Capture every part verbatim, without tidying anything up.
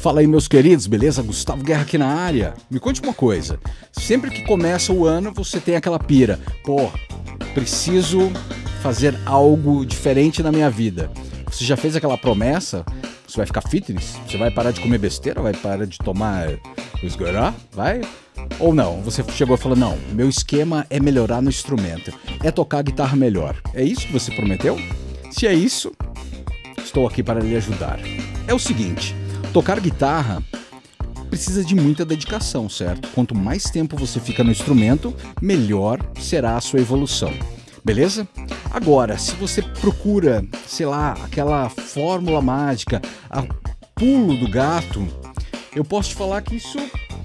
Fala aí, meus queridos, beleza? Gustavo Guerra aqui na área. Me conte uma coisa, sempre que começa o ano você tem aquela pira, pô, preciso fazer algo diferente na minha vida. Você já fez aquela promessa? Você vai ficar fitness? Você vai parar de comer besteira? Vai parar de tomar esgorá? Vai? Ou não? Você chegou e falou, não, meu esquema é melhorar no instrumento, é tocar a guitarra melhor. É isso que você prometeu? Se é isso, estou aqui para lhe ajudar. É o seguinte, tocar guitarra precisa de muita dedicação, certo? Quanto mais tempo você fica no instrumento, melhor será a sua evolução. Beleza? Agora, se você procura, sei lá, aquela fórmula mágica, a pulo do gato, eu posso te falar que isso...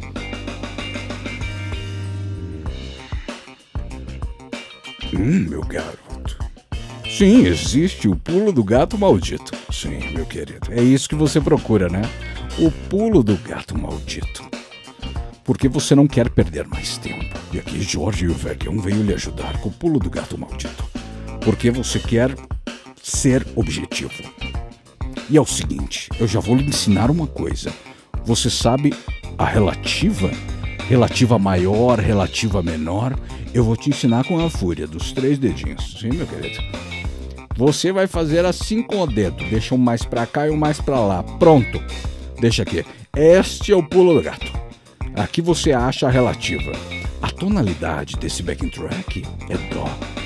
Hum, meu garoto. Sim, existe o pulo do gato maldito. Sim, meu querido. É isso que você procura, né? O pulo do gato maldito. Porque você não quer perder mais tempo. E aqui Jorge e o Vecchião veio lhe ajudar com o pulo do gato maldito. Porque você quer ser objetivo. E é o seguinte, eu já vou lhe ensinar uma coisa. Você sabe a relativa? Relativa maior, relativa menor? Eu vou te ensinar com a fúria dos três dedinhos. Sim, meu querido? Você vai fazer assim com o dedo. Deixa um mais pra cá e um mais pra lá. Pronto. Deixa aqui. Este é o pulo do gato. Aqui você acha a relativa. A tonalidade desse backing track é dó.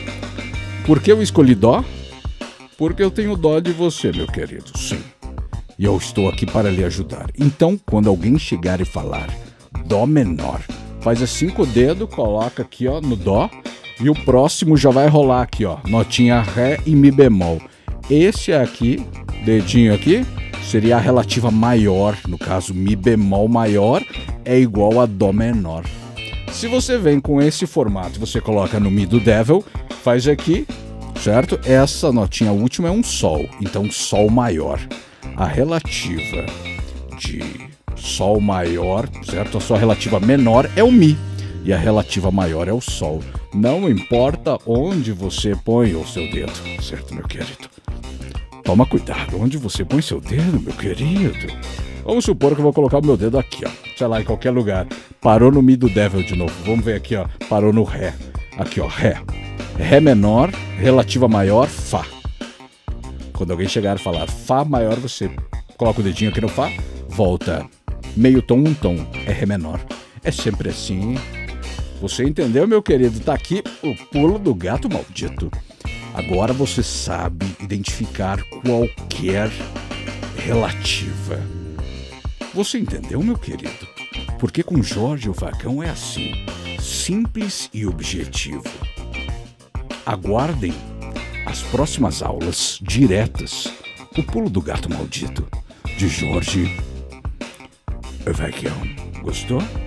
Por que eu escolhi dó? Porque eu tenho dó de você, meu querido, sim. E eu estou aqui para lhe ajudar. Então, quando alguém chegar e falar dó menor, faz assim com o dedo, coloca aqui ó, no dó, e o próximo já vai rolar aqui, ó, notinha ré e mi bemol. Esse aqui, dedinho aqui, seria a relativa maior, no caso mi bemol maior é igual a dó menor. Se você vem com esse formato, você coloca no mi do devil, faz aqui, certo? Essa notinha última é um sol, então sol maior. A relativa de sol maior, certo? A sua relativa menor é o mi e a relativa maior é o sol. Não importa onde você põe o seu dedo, certo, meu querido? Toma cuidado, onde você põe seu dedo, meu querido? Vamos supor que eu vou colocar o meu dedo aqui, ó. Sei lá, em qualquer lugar. Parou no mi do devil de novo. Vamos ver aqui, ó. Parou no ré. Aqui, ó, ré. Ré menor, relativa maior, fá. Quando alguém chegar e falar fá maior, você coloca o dedinho aqui no fá, volta meio tom, um tom. É ré menor. É sempre assim. Você entendeu, meu querido? Tá aqui o pulo do gato maldito. Agora você sabe identificar qualquer relativa. Você entendeu, meu querido? Porque com Jorge o Vecchião é assim, simples e objetivo. Aguardem as próximas aulas diretas, o pulo do gato maldito, de Jorge o Vecchião. Gostou?